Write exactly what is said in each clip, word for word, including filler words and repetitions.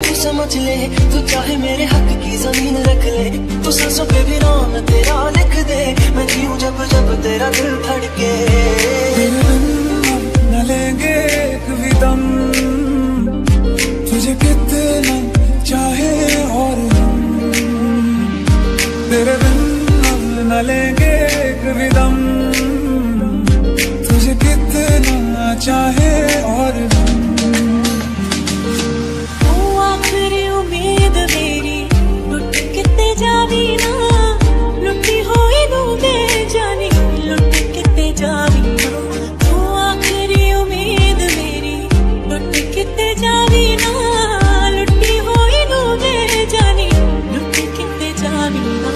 तू समझ ले, तू चाहे मेरे हक की जमीन रख ले, तू सांसों पे भी नाम तेरा लिख दे, मैं जीऊं जब जब तेरा दिल धड़के। न लेंगे एक भी दम, तुझे कितना चाहे और हम, तेरे बिन न लेंगे एक भी दम, तुझे कितना चाहे और हम। आखिरी उम्मीद मेरी लुट किते जावी ना, लुटी होई नू दे जानी, लुट किते जावी ना। तू आखिरी उम्मीद मेरी लुट किते जावी ना, लुटी होई नू दे जानी, लुट किते जावी ना।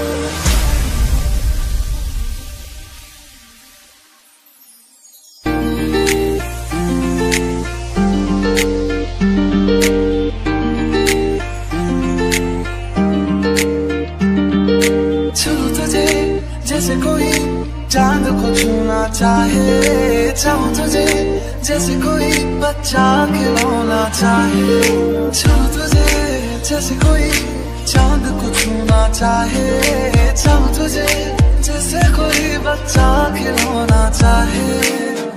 जैसे कोई चांद को छूना चाहे, चाहूं तुझे जैसे कोई बच्चा खिलौना चाहे, चाहूं तुझे जैसे कोई चांद को छूना चाहे, चाहूं तुझे जैसे कोई बच्चा खिलौना चाहे।